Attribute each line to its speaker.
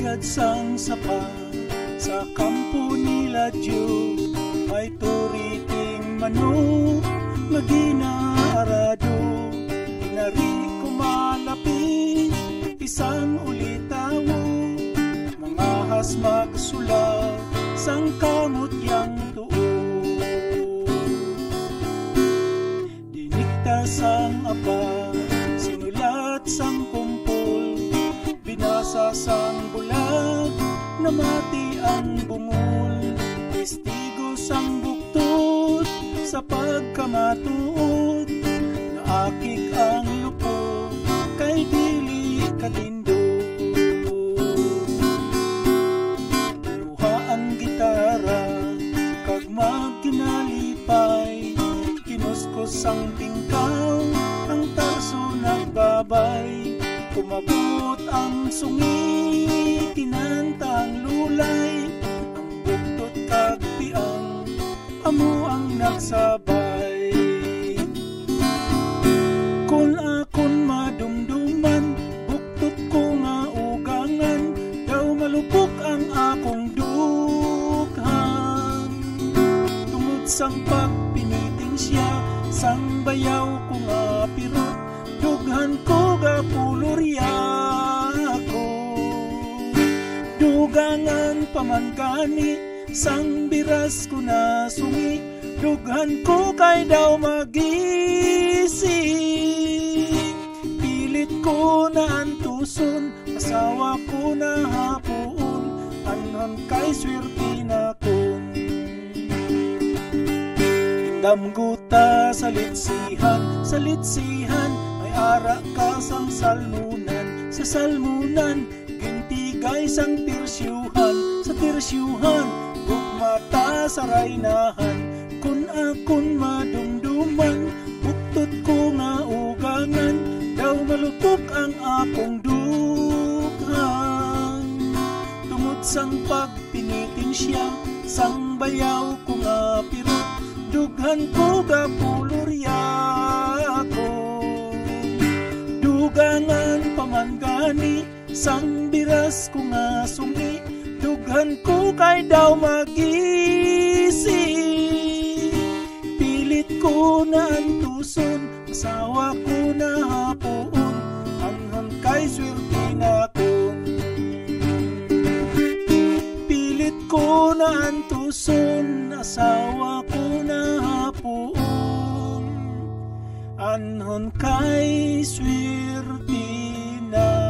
Speaker 1: agad sang sapa sa kampo nila Diyo, may turiting manok nga ginaarado. Inari kumalapit isang ulitawo, mga hasmag sulat sang kamot yang tuo. Dinikta sang apa, sinulat sang kumpol, binasa sang bulag, namati ang bungol. Testigo sang buktot sa pagkamatuod, naakik ang lupo kay dili katindog. Luha ang gitara kag magkinalipay, kinuskos ang tingkaw, ang tarso nagbabay. Kumabot ang sungi, kinantang lulay, ang buktot kag tiang, amo ang nagsabay. Kung akon madumduman, buktot ko nga ugangan, daw malupok ang akong dughan. Tungod sang pagpiniting siya, sang bayaw ko nga pirot, dughan ko gapulurya ko. Dugangan pamangkani, sang biras ko na sungi, dughan ko kay daw magising. Pilit ko na antuson, asawa ko na hapuon, anon kay swerte na kon. Damguta sa litsihan, may ara ka sang salmunan, sa salmunan, gintigay sang tirsyuhan, sa tirsyuhan, bugmata sa raynahan. Kung akon madumduman, buktot ko nga ugangan, daw malupok ang akong dughan. Tungod sang pagpiniting siya, sang bayaw ko nga pirot, dughan ko gapulurya ko. Dugangan pamanggani, sang biras ko nga sungi, dughan ko kay daw magising. Pilit ko na antuson, asawa ko na hapuon, anghon kay swerte na kon. Pilit ko na antuson, asawa ko na hapuon, anhon kay swerte na